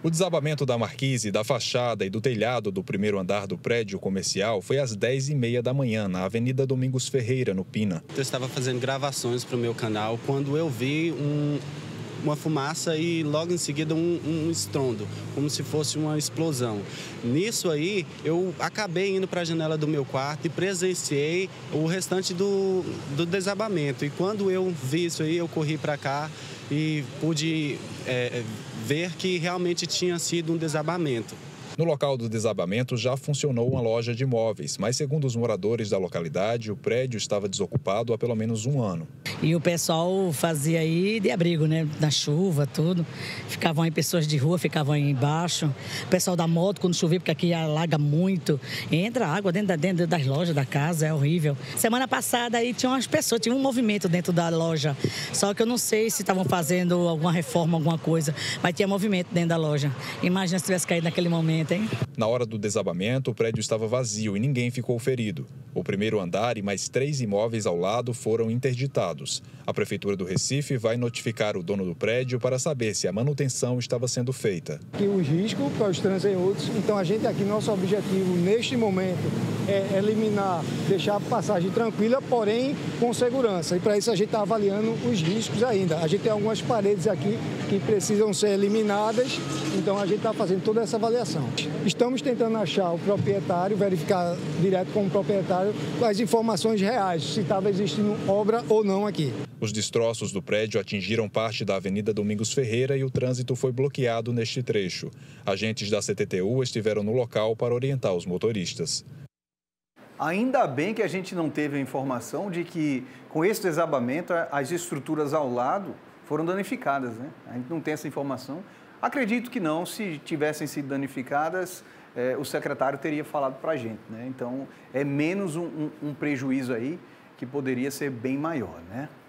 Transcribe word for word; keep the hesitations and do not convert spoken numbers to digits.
O desabamento da marquise, da fachada e do telhado do primeiro andar do prédio comercial foi às dez e meia da manhã, na Avenida Domingos Ferreira, no Pina. Eu estava fazendo gravações para o meu canal quando eu vi um, uma fumaça e logo em seguida um, um estrondo, como se fosse uma explosão. Nisso aí, eu acabei indo para a janela do meu quarto e presenciei o restante do, do desabamento. E quando eu vi isso aí, eu corri para cá e pude é, ver que realmente tinha sido um desabamento. No local do desabamento já funcionou uma loja de imóveis, mas segundo os moradores da localidade, o prédio estava desocupado há pelo menos um ano. E o pessoal fazia aí de abrigo, né? Na chuva, tudo. Ficavam aí pessoas de rua, ficavam aí embaixo. O pessoal da moto, quando chovia, porque aqui alaga muito, entra água dentro, da, dentro das lojas da casa, é horrível. Semana passada aí tinha umas pessoas, tinha um movimento dentro da loja. Só que eu não sei se estavam fazendo alguma reforma, alguma coisa, mas tinha movimento dentro da loja. Imagina se tivesse caído naquele momento. Na hora do desabamento, o prédio estava vazio e ninguém ficou ferido. O primeiro andar e mais três imóveis ao lado foram interditados. A Prefeitura do Recife vai notificar o dono do prédio para saber se a manutenção estava sendo feita. Que os riscos para os transeuntes, então a gente aqui, nosso objetivo neste momento é eliminar, deixar a passagem tranquila, porém com segurança. E para isso a gente está avaliando os riscos ainda. A gente tem algumas paredes aqui que precisam ser eliminadas, então a gente está fazendo toda essa avaliação. Estamos tentando achar o proprietário, verificar direto com o proprietário as informações reais, se estava existindo obra ou não aqui. Os destroços do prédio atingiram parte da Avenida Domingos Ferreira e o trânsito foi bloqueado neste trecho. Agentes da C T T U estiveram no local para orientar os motoristas. Ainda bem que a gente não teve a informação de que, com esse desabamento, as estruturas ao lado foram danificadas, né? A gente não tem essa informação. Acredito que não, se tivessem sido danificadas, eh, o secretário teria falado para a gente, né? Então, é menos um, um, um prejuízo aí que poderia ser bem maior, né?